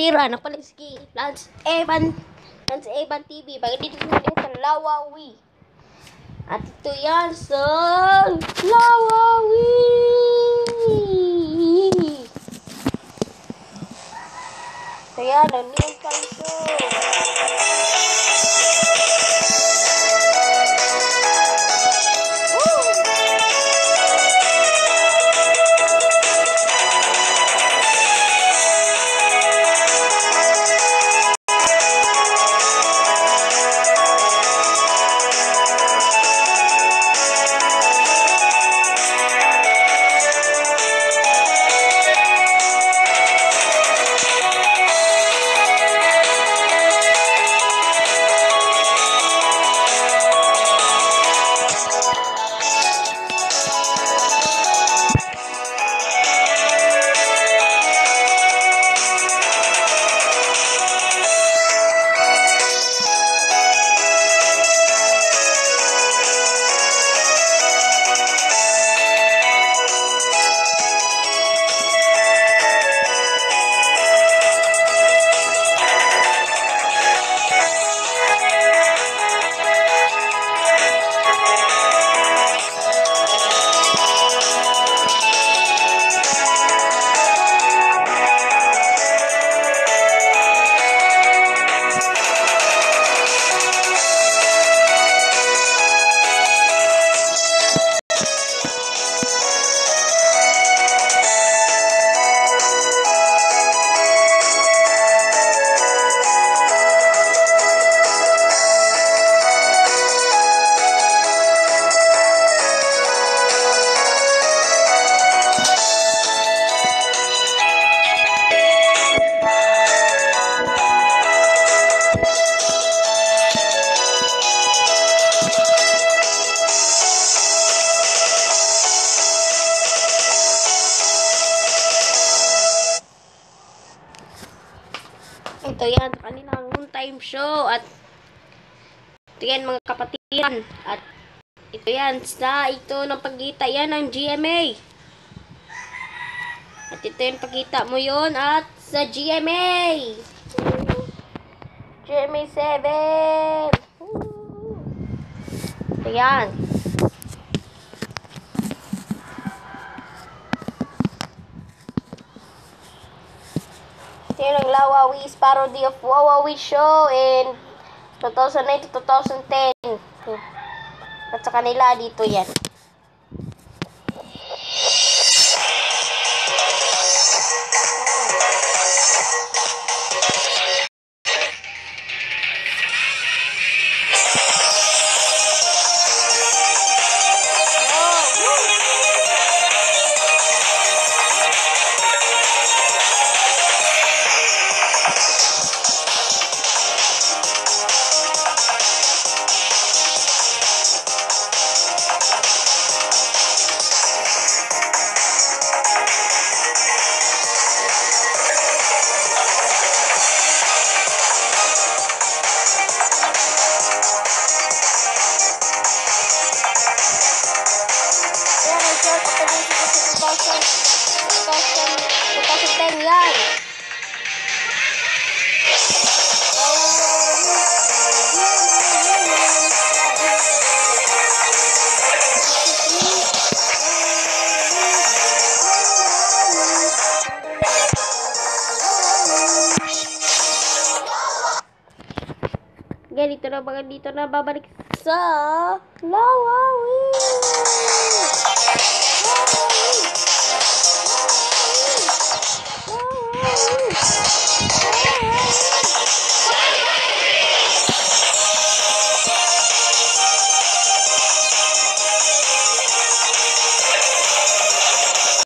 kapatira. Napalit si Lance Evan TV. Bagay dito sa Lowowee. At ito yan sa Lowowee. So yan, ang noontime show. Ito yan, kanilang noontime show. At ito yan mga kapatiran. At ito yan, ito ng pagkita yan ng GMA. At ito yung pagkita mo yun at sa GMA. GMA 7. Ito yan. Ito yung Lowowee's parody of Wowowee show in 2009 to 2010. At sa kanila, dito yan. Dito na babalik sa Lowowee. Lowowee.